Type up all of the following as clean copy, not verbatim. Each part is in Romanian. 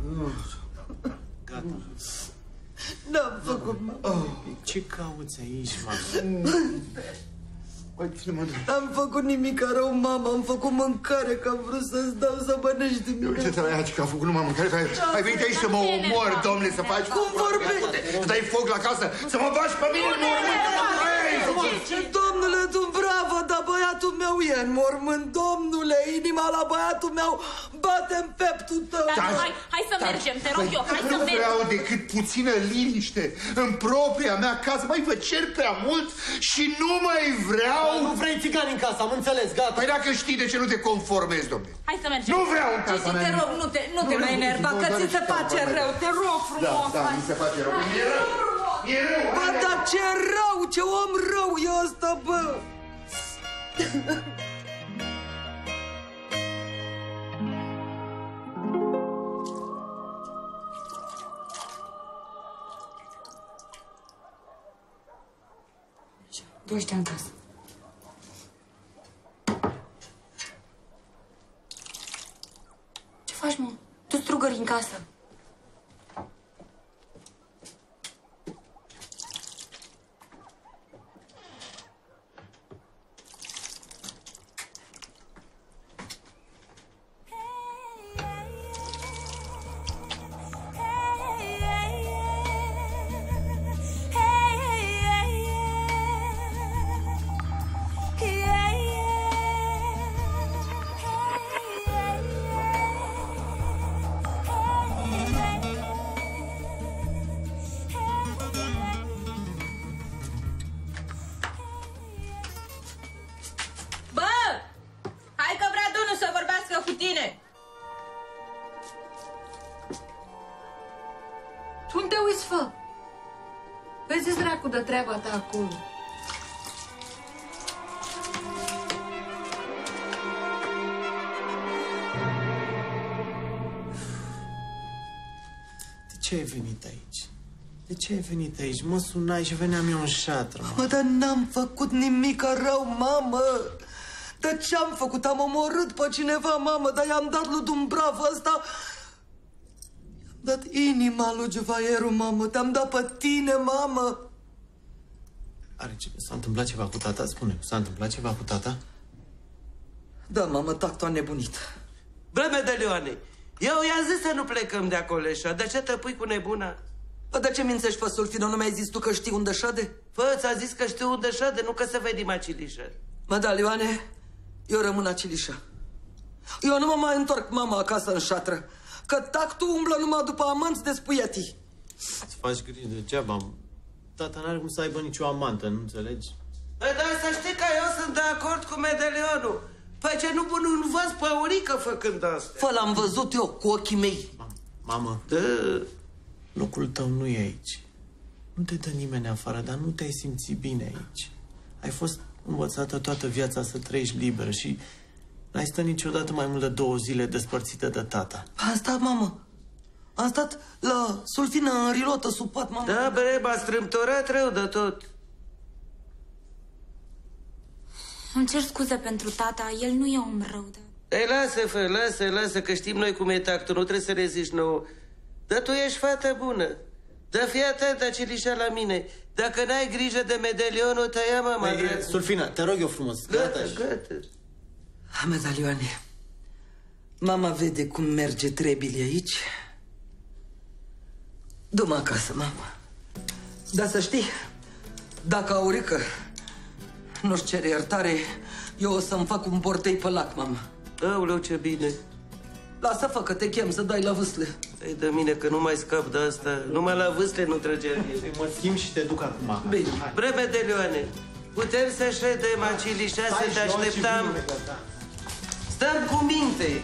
Gata. N-am făcut, mama. Ce cauți aici, mama? N-am făcut nimic rău, mama. Am făcut mâncare, că am vrut să-ți dau să mănânci dimineața. Uite-te la ea, că am făcut numai mâncare. Ai venit aici să mă omori, domnule, să faci... Cum vorbești? Să dai foc la casă, să mă bași pe mine în mormânt. Domnule Dumbrava, dar băiatul meu e în mormânt, domnule. Inima la băiatul meu bate în peptul tău. Hai să mergem, te rog eu, hai să mergem. Nu vreau decât puțină liniște în propria mea casă. Mai vă cer prea mult și nu mai vreau... Nu vrei țigani în casă, am înțeles, gata. Păi dacă știi de ce nu te conformezi, domnule. Hai să mergem. Nu vreau în casa mea. Te rog, nu te mai enerva, că ți se face rău. Te rog frumos. Da, mi se face rău. E rău. E rău. Bă, dar ce rău, ce om rău e ăsta, bă. Du ăștia în casă. Ce faci, mă? Tu strugări în casă. De treaba ta acolo. De ce ai venit aici? De ce ai venit aici? Mă sunai și veneam eu în șatră. Mă, dar n-am făcut nimic rău, mamă. De ce am făcut? Am omorât pe cineva, mamă, dar i-am dat lui Dumbrava ăsta... I-am dat inima lui Juvaieru, mamă. Te-am dat pe tine, mamă. S-a întâmplat ceva cu tata? Spune, s-a întâmplat ceva cu tata? Da, mamă, tactul a nebunit. Bă, Medelioane, eu i-am zis să nu plecăm de acolo așa. De ce te pui cu nebuna? Bă, de ce mințești pe Sulfino? Nu mi-ai zis tu că știi unde șade? Fă, ți-a zis că știu unde șade, nu că se vede Macilișă. Medalioane, eu rămân acilișă. Eu nu mă mai întorc, mama, acasă în șatră. Că tactul umblă numai după amanți de spuietii. Îți faci griji degeaba. Tata n-are cum să aibă nicio amantă, nu înțelegi? Bă, dar să știi că eu sunt de acord cu Medelionul. Păi ce nu văz pe Aurică făcând asta? Fă, l-am văzut eu cu ochii mei. Mamă, locul tău nu e aici. Nu te dă nimeni afară, dar nu te-ai simțit bine aici. Ai fost învățată toată viața să trăiești liberă și n-ai stat niciodată mai mult de 2 zile despărțită de tata. Am stat, mamă. Am stat la Sulfină în rilotă sub pat, mamă. Da, bre, m-a strâmtorat rău de tot. Îmi cer scuze pentru tata, el nu e om rău, dar... Ei, lasă, fă, lasă, că știm noi cum e tactul, nu trebuie să ne zici nouă. Dar tu ești fată bună. Dar fii atent, Acilișa, la mine. Dacă n-ai grijă de Medelionul, te ia mama. Sulfina, te rog eu frumos, gata. Medalioane, mama vede cum merge trebile aici. Du-mă acasă, mama. Dar să știi, dacă Aurică nu-și cere iertare, eu o să-mi fac un bortei pe lac, mama. Aoleu, ce bine. Lasă, fă, că te chem să dai la vâsle. Ei, de mine, că nu mai scap de asta. Numai la vâsle nu trăgea bine. Mă schimb și te duc acum. Bine. Bre, Medelioane, putem să ședem, Acilișa, să te așteptam. Stăm cu minte.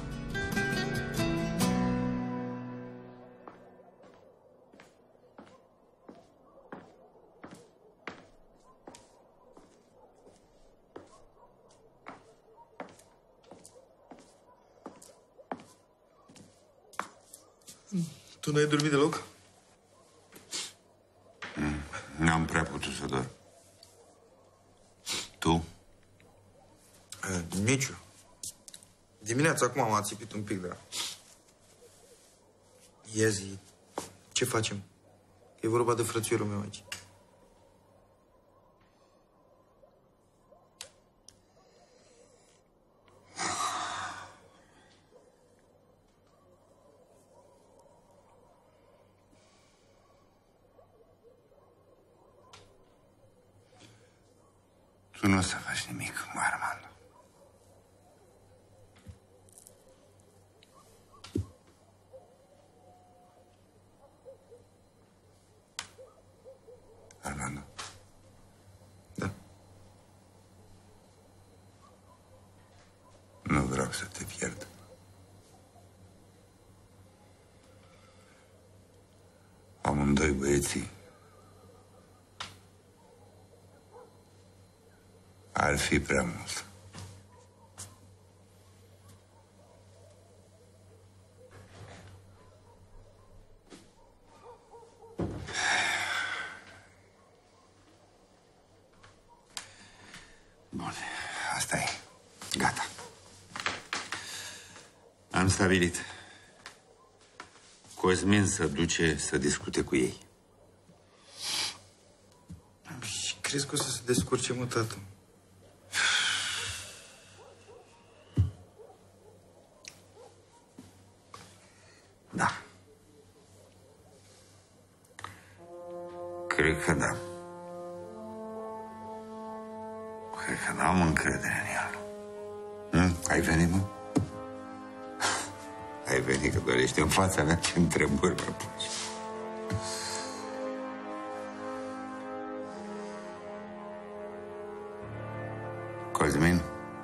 Tu n-ai dormit deloc? N-am prea putut să dorm. Tu? Nici eu. Dimineața acum m-a țipit un pic, dar... Ia zi, ce facem? E vorba de frățiorul meu aici. Tu nu o să faci nimic, Armand. Armando? Da. Nu vreau să te pierd. Amândoi băieții ar fi prea mult. Bun, asta e. Gata. Am stabilit. Cosmin se duce să discute cu ei. Și crezi că o să se descurce, mă, tată? Da. Cred că da. Cred că n-am încredere în el. Ai venit, mă? Ai venit că doar ești în fața mea, ce întrebări mă pui. Cosmin?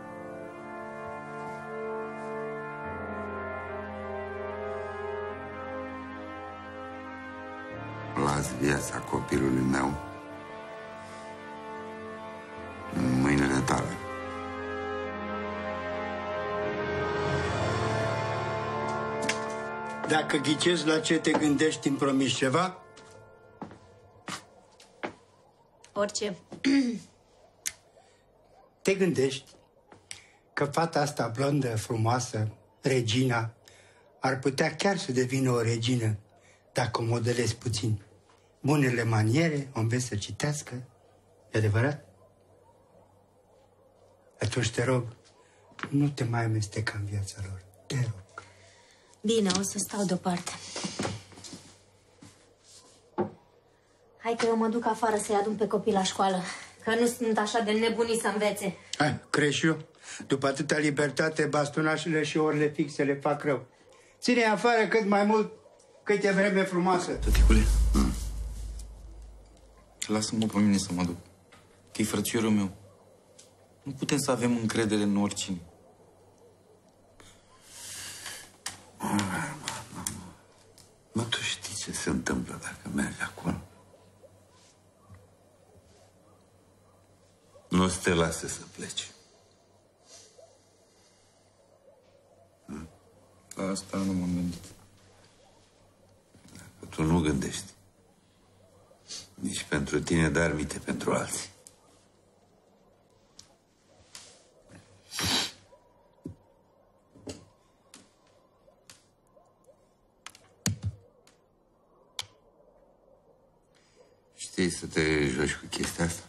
Las viața copilului meu în mâinile tale. Dacă ghicezi la ce te gândești, îmi promiți ceva? Orice. Te gândești că fata asta blondă, frumoasă, Regina, ar putea chiar să devină o regină dacă o modelezi puțin. Bunele maniere, o înveți să citească. E adevărat? Atunci te rog, nu te mai amesteca în viața lor. Te rog. Bine, o să stau deoparte. Hai că eu mă duc afară să-i adun pe copii la școală, că nu sunt așa de nebuni să învețe. Hai, crezi eu? După atâta libertate, bastonașele și orele fixe le fac rău. Ține afară cât mai mult, cât e vreme frumoasă. Tăticule, lasă-mă pe mine să mă duc. Că e frățiorul meu. Nu putem să avem încredere în oricine. Mă, tu știi ce se întâmplă dacă mergi acolo? Nu o să te lase să pleci. La asta nu m-am gândit. Dacă tu nu gândești nici pentru tine, dar mite pentru alții. Știi să te joci cu chestia asta?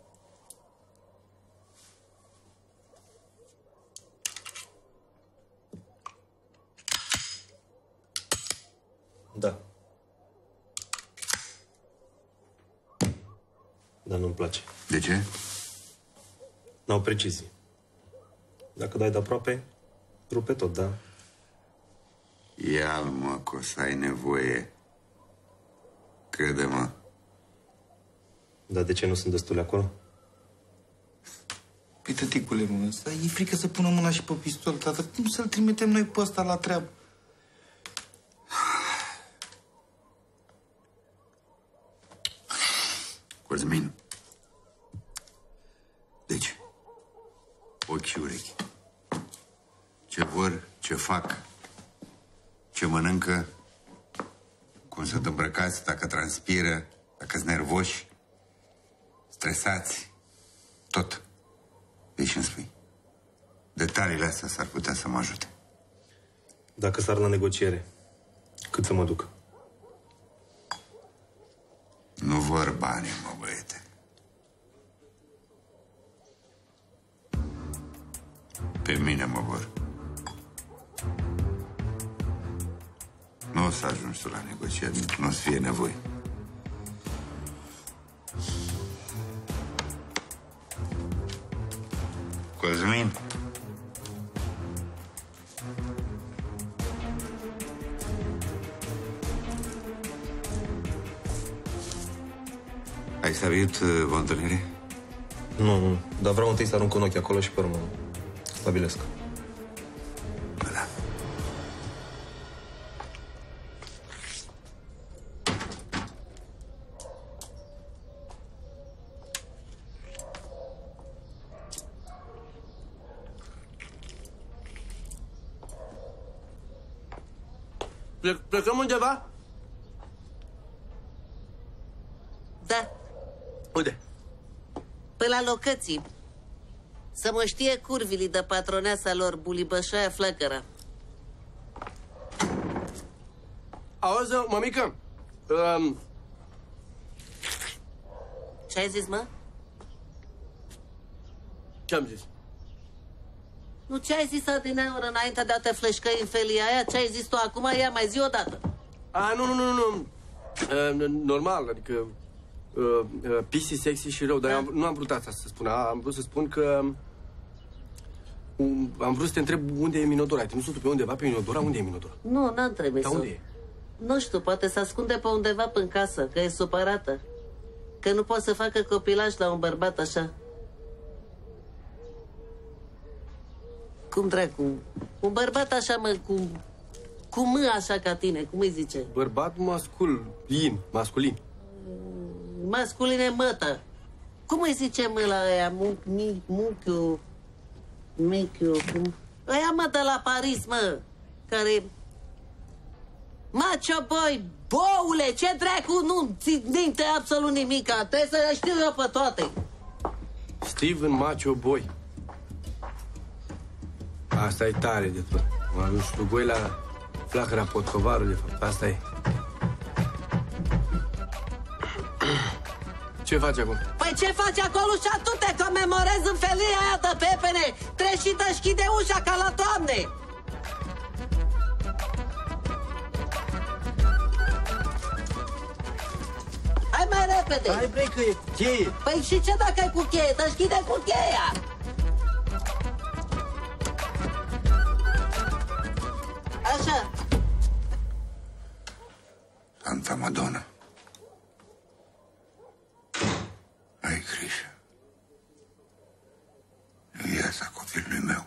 Da. Dar nu-mi place. De ce? N-au precizie. Dacă dai de aproape, rupe tot, da? Ia-l, mă, că o să ai nevoie. Crede-mă. Dar de ce nu sunt destule acolo? Păi, tăticule, mă, ăsta e frică să pună mâna și pe pistol, tată. Cum să-l trimitem noi pe ăsta la treabă? Cosmin. Deci, ochi și urechi. Ce vor, ce fac, ce mănâncă, cum sunt îmbrăcați, dacă transpiră, dacă sunt nervoși, stresați, tot. Deci îmi spui. Detaliile astea s-ar putea să mă ajute. Dacă sar la negociere, cât să mă duc? Nu vor banii, mă, băiete. Pe mine mă vor. Nu o să ajungi tu la negocieri, nu o să fie nevoie. Cosmin? Ai stabilit o întâlnire? Nu, dar vreau întâi să arunc un ochi acolo și pe urmă stabilesc. Da. Plecăm undeva? Da. Unde? Pe la Locății. Să mă știe curvilii de patroneasa lor, Bulibășoaia Flăcăra. Auzi, mămică? Ce ai zis, mă? Ce-am zis? Nu, ce ai zis adineaură înainte de a te fleșcăi în felia aia? Ce ai zis tu acum? Ia mai zi odată. Nu. Normal, adică pisi, sexy și rău, dar da. Nu am vrut asta să spun. Am vrut să spun că am vrut să te întreb unde e Minodora. Ai trimis-o tu pe undeva pe Minodora? Unde e Minodora? Nu, n-am trimis-o. Dar unde e? Nu știu, poate se ascunde pe undeva până în casă, că e supărată. Că nu poate să facă copilaj la un bărbat așa. Cum dracu? Un bărbat așa, mă, cu mâna așa ca tine, cum îi zice? Bărbat masculin. Masculine mătă. Cum îi zice mă la aia? Michiu, cum? Aia mă de la Paris, mă, care... Macho boy, boule, ce dracu, nu ți minte absolut nimica, trebuie să le știu eu pe toate. Steven Macho Boy. Asta e tare de tot. M-a dus și voi la Flacăra Potcovarul, de fapt, asta e. Ce faci acum? Păi ce faci acolo și tu te comemorezi în felia aia de pepene? Treci și deschide ușa ca la toamne. Hai mai repede. Hai, bre, că e cu cheie. Păi și ce dacă e cu cheie? Deschide cu cheia. Așa. Santa Madonna. Ai grijă. E viața copilului meu.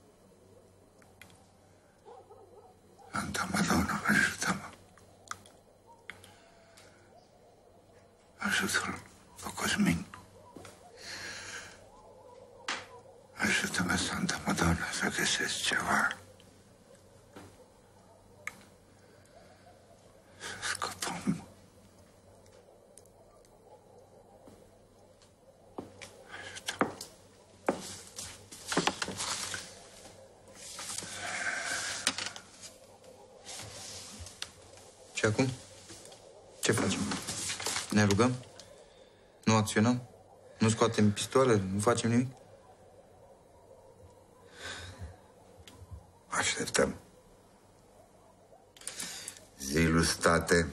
Santa Madonna, ajută-mă. Ajută-l pe Cosmin. Ajută-mă, Santa Madonna, să găsesc ceva. Să scăpăm. Și acum? Ce facem? Ne rugăm? Nu acționăm? Nu scoatem pistoale? Nu facem nimic? Așteptăm. Zilul state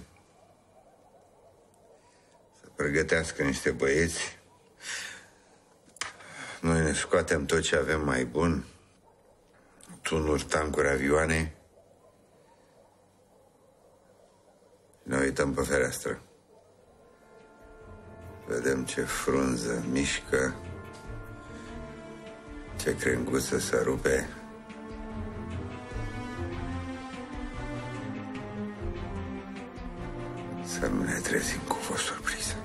să pregătească niște băieți. Noi ne scoatem tot ce avem mai bun. Tunuri, tancuri, avioane. Ne uităm pe fereastră. Vedem ce frunză mișcă, ce crenguță se rupe. Să nu ne trezim cu o surpriză.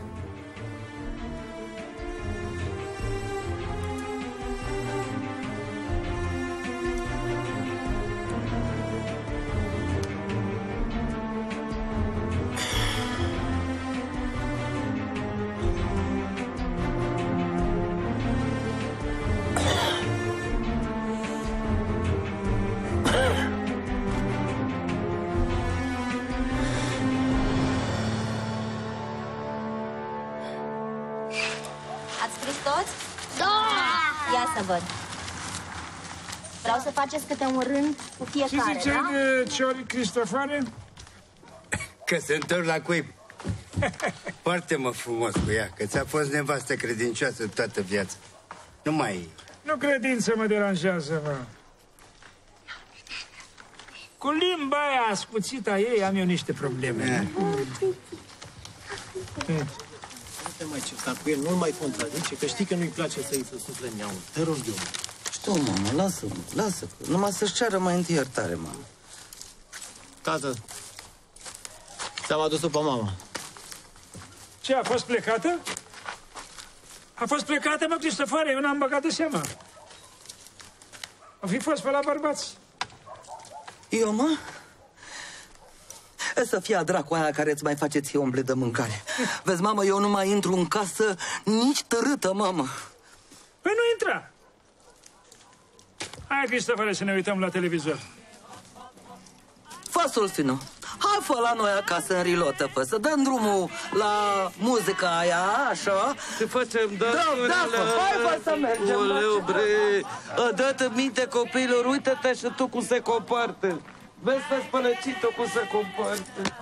Ia să văd. Vreau să faceți câte un rând cu fiecare, Ce ziceai da? de Ciori Cristofare? Că se întorc la cuib. Foarte frumos cu ea, că ți-a fost nevastă credincioasă toată viața. Nu mai... Nu credința mă deranjează, mă. Cu limba aia ascuțită a ei am eu niște probleme. Nu te mai certa cu el, nu-l mai contrazice, că știi că nu-i place să-i se sufle în iaul. Te rog eu. Știu, mamă, lasă. Numai să-și ceară mai întâi iertare, mamă. Tată, ți-am adus-o pe mama. Ce, a fost plecată? A fost plecată, mă, Cristofare, eu n-am băgat de seama. A fi fost pe la bărbați. Eu, mă? Să fie a dracu aia care îți mai face ție umble de mâncare. Vezi, mamă, eu nu mai intru în casă nici tărâtă, mamă. Păi nu intra. Hai, Cristofare, să ne uităm la televizor. Fă, Solfino, hai fă la noi acasă în rilotă, fă, să dăm drumul la muzica aia, așa. Să facem dansurile. Hai, fă, să mergem. Oleu, bre, dă-te minte copiilor, uite-te și tu cum se comportă. Vezi pe spălăcit-o cum se comportă.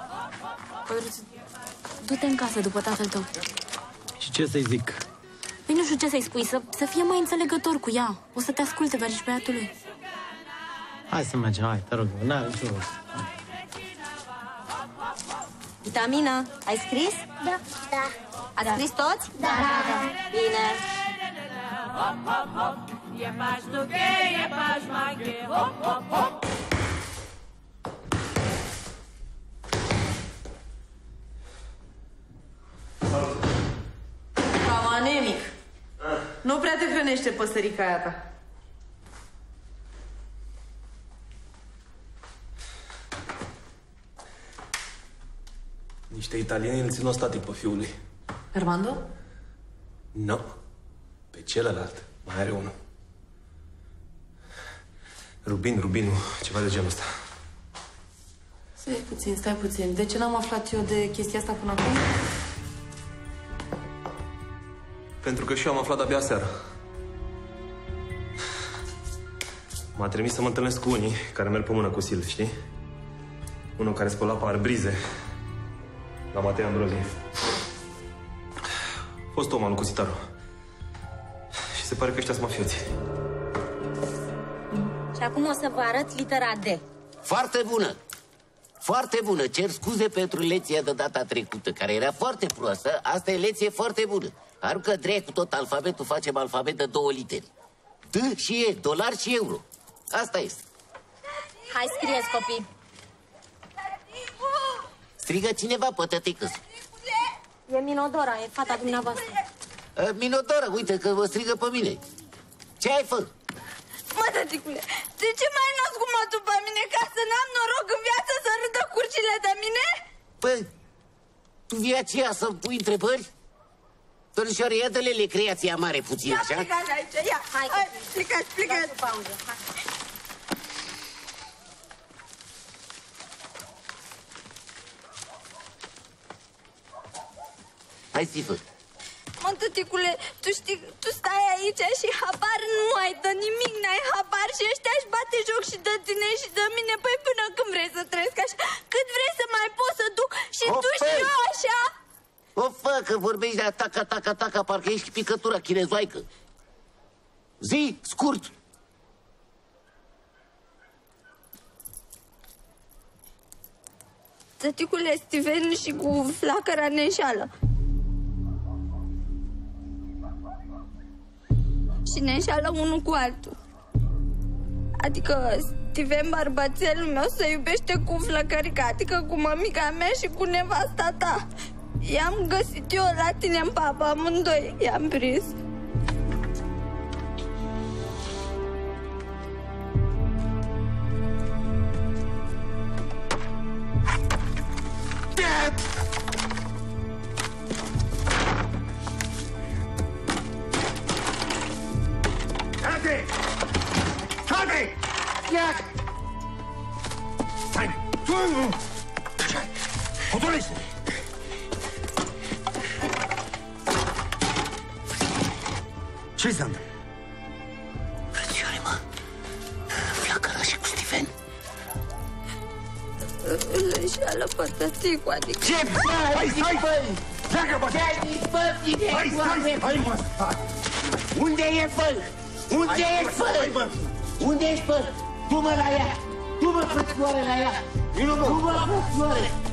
Du-te în casă după tatăl tău. Și ce să-i zic? Păi nu știu ce să-i spui, să fie mai înțelegător cu ea. O să te asculte, dar și băiatul lui. Hai să mergem, hai, te rog, n-are niciun rost. Vitamina, ai scris? Da. Ați scris toți? Da. Bine. Cam anemic. Nu prea te hrănește păsărica aia ta. Niște italieni îl țin ostatic pe fiul lui. Armando? Nu. Pe celălalt mai are unul. Rubinu, ceva de genul ăsta. Stai puțin. De ce n-am aflat eu de chestia asta până acum? Pentru că și eu am aflat abia seara. M-a trimis să mă întâlnesc cu unii care merg pe mână cu Sil, știi? Unul care spăla parbrize la Matei Ambrozi. A fost om al lui Cuțitaru. Și se pare că ăștia sunt mafioții. Și acum o să vă arăt litera D. Foarte bună! Foarte bună! Cer scuze pentru lecția de data trecută, care era foarte proastă. Asta e lecție foarte bună. Aruncă dracu tot alfabetul, facem alfabet de 2 literi. D și E, dolar și euro. Asta este. Hai, scrieți, copii. Strigă cineva pe tătică-s. E Minodora, e fata dumneavoastră. Minodora, uite că vă strigă pe mine. Ce ai făcut? Mă, tăticule, de ce mai născut mă tu pe mine ca să n-am noroc în viață să râdă curcile de mine? Păi, tu vii aceea să-mi pui întrebări? Domnișoare, ia dă-le creația mare puțin, așa? Ia, plecați aici, ia. Hai, plecați. Pauză, hai. Hai, Sifă. Mă, tăticule, tu știi, tu stai aici și habar nu ai de nimic, n-ai habar și ăștia își bate joc și de tine și de mine. Păi până când vrei să trăiesc așa? Cât vrei să mai pot să duc și tu și eu așa? O, fă, că vorbești de ataca, parcă ești picătura chinezoaică. Zi, scurt. Tăticule, Steven și cu flacăra ne înșală. Și ne înșală unul cu altul. Adică Steven, bărbățelul meu, se iubește cu flăcărica, adică cu mămica mea și cu nevasta ta. I-am găsit eu la tine în papă, amândoi i-am prins. Haide! Ia! Stai! Așa! Hotărăște! Ce s-a întâmplat? Leșeală pătățicu, adică... Ce faci? Stai! Pleacă, bă! Ce-ai dispărțit? Hai, mă, stai! Unde e făl? Unde e făl? Unde ești, făl? Du-mă la ea! Du-mă, frățioare, la ea! Du-mă, frățioare!